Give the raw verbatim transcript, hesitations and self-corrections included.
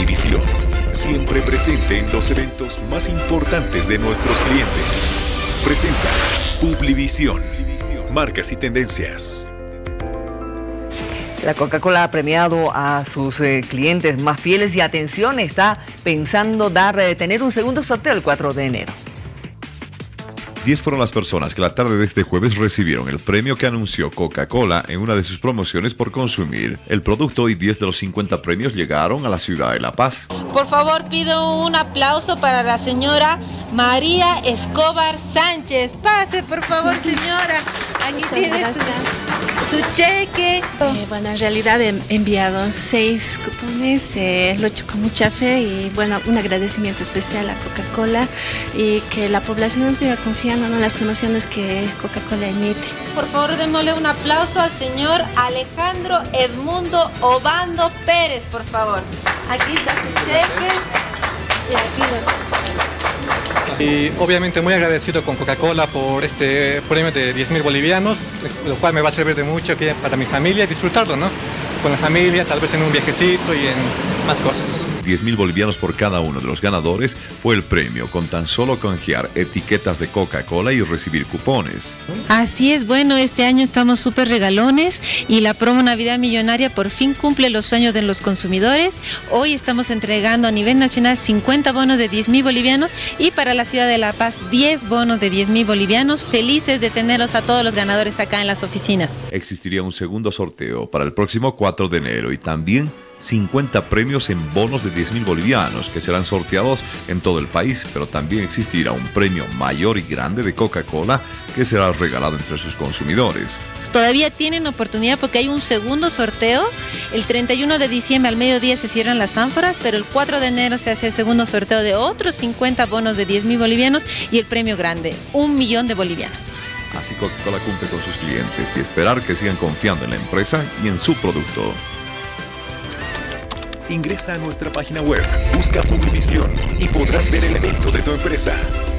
Publivisión, siempre presente en los eventos más importantes de nuestros clientes. Presenta Publivisión, marcas y tendencias. La Coca-Cola ha premiado a sus eh, clientes más fieles y atención, está pensando dar, eh, tener un segundo sorteo el cuatro de enero. diez fueron las personas que la tarde de este jueves recibieron el premio que anunció Coca-Cola en una de sus promociones por consumir el producto, y diez de los cincuenta premios llegaron a la ciudad de La Paz. Por favor, pido un aplauso para la señora María Escobar Sánchez. Pase, por favor, señora. Aquí tiene su, su cheque. Eh, bueno, en realidad he enviado seis cupones, eh, lo he hecho con mucha fe y bueno, un agradecimiento especial a Coca-Cola y que la población siga confiando en las promociones que Coca-Cola emite. Por favor, démosle un aplauso al señor Alejandro Edmundo Obando Pérez, por favor. Aquí está su cheque y aquí lo... Y obviamente muy agradecido con Coca-Cola por este premio de diez mil bolivianos, lo cual me va a servir de mucho aquí para mi familia, disfrutarlo, ¿no? Con la familia, tal vez en un viajecito y en más cosas. diez mil bolivianos por cada uno de los ganadores fue el premio, con tan solo canjear etiquetas de Coca-Cola y recibir cupones. Así es, bueno, este año estamos súper regalones y la promo Navidad Millonaria por fin cumple los sueños de los consumidores. Hoy estamos entregando a nivel nacional cincuenta bonos de diez mil bolivianos y para la ciudad de La Paz diez bonos de diez mil bolivianos. Felices de tenerlos a todos los ganadores acá en las oficinas. Existiría un segundo sorteo para el próximo cuatro de enero y también cincuenta premios en bonos de diez mil bolivianos que serán sorteados en todo el país, pero también existirá un premio mayor y grande de Coca-Cola que será regalado entre sus consumidores. Todavía tienen oportunidad porque hay un segundo sorteo. El treinta y uno de diciembre al mediodía se cierran las ánforas, pero el cuatro de enero se hace el segundo sorteo de otros cincuenta bonos de diez mil bolivianos y el premio grande, un millón de bolivianos. Así Coca-Cola cumple con sus clientes y esperar que sigan confiando en la empresa y en su producto. Ingresa a nuestra página web, busca Publivisión y podrás ver el evento de tu empresa.